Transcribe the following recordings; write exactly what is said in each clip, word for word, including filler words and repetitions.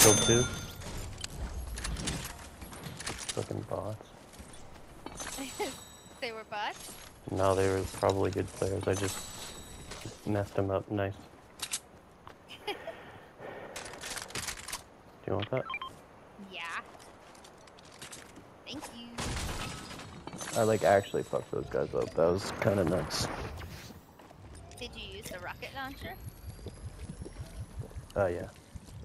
killed two. Fucking bots. They were bots? No, they were probably good players. I just messed them up nice. Do you want that? Yeah. Thank you. I like actually fucked those guys up. That was kind of nuts. Did you use the rocket launcher? Oh yeah.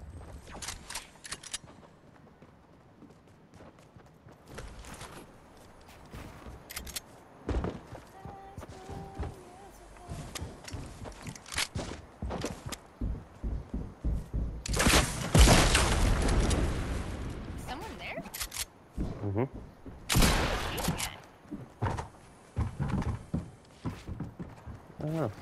Someone there? Mm-hmm. I don't know.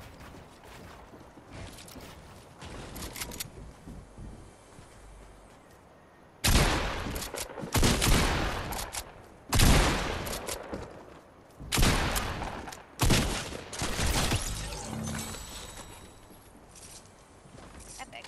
Epic.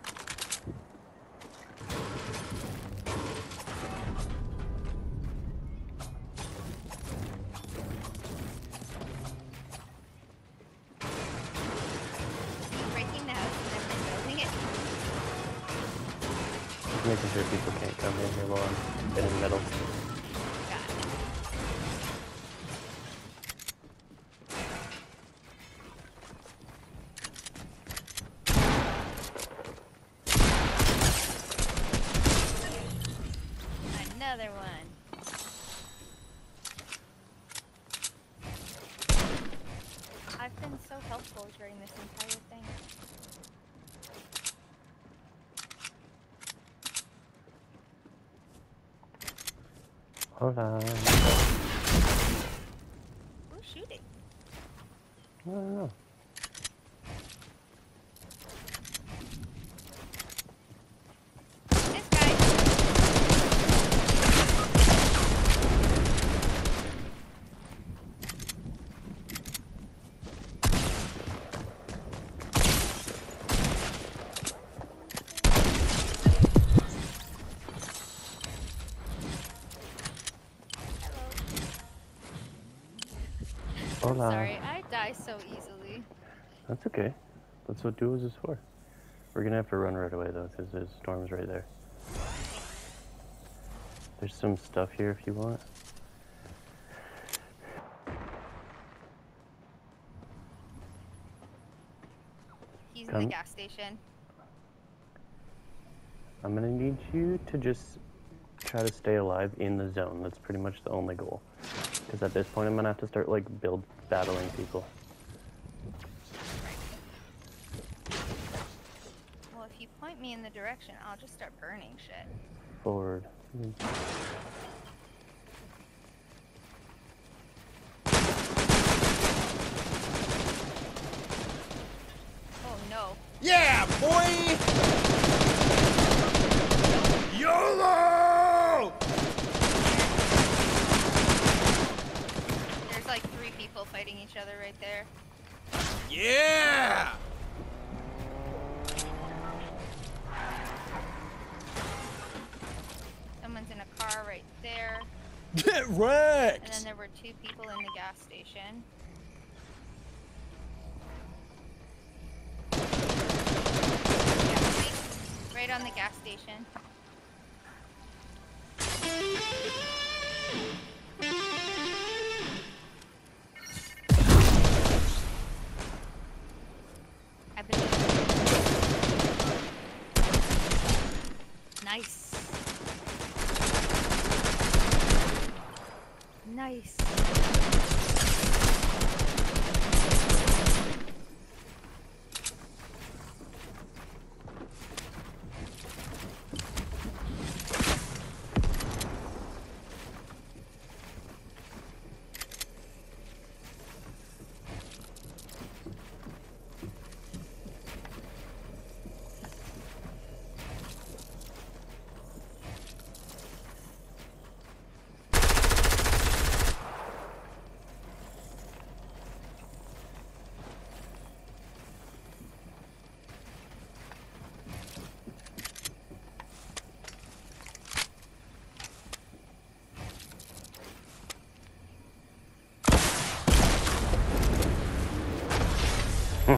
Breaking the house and then rebuilding it. Just making sure people can't come in here while I'm getting metal. Got it. Another one. I've been so helpful during this entire thing. Hold on. Who's shooting? I don't know. This guy. Hold on. Sorry, I die so easily. That's okay. That's what duos is for. We're gonna have to run right away though, because there's storms right there. There's some stuff here if you want. He's in Come. the gas station. I'm gonna need you to just try to stay alive in the zone. That's pretty much the only goal. Because at this point I'm gonna have to start like build battling people. Well, if you point me in the direction, I'll just start burning shit. Forward. Oh no. Yeah, boy! YOLO! There's like three people fighting each other right there. Yeah! Someone's in a car right there. Get And then wrecked! there were two people in the gas station. Yeah, right, right on the gas station.